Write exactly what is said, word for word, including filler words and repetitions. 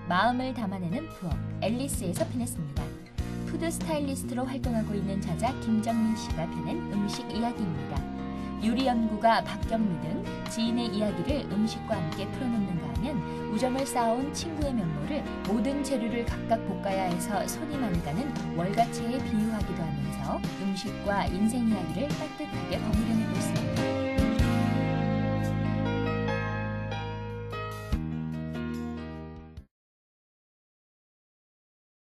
마음을 담아내는 부엌 앨리스에서 펴냈습니다. 푸드 스타일리스트로 활동하고 있는 저자 김정민 씨가 펴낸 음식 이야기입니다. 요리 연구가 박경미 등 지인의 이야기를 음식과 함께 풀어놓는가 하면 우정을 쌓아온 친구의 면모를 모든 재료를 각각 볶아야 해서 손이 많이 가는 월가채에 비유하기도 하면서 음식과 인생 이야기를 따뜻하게 버무려내고 있습니다.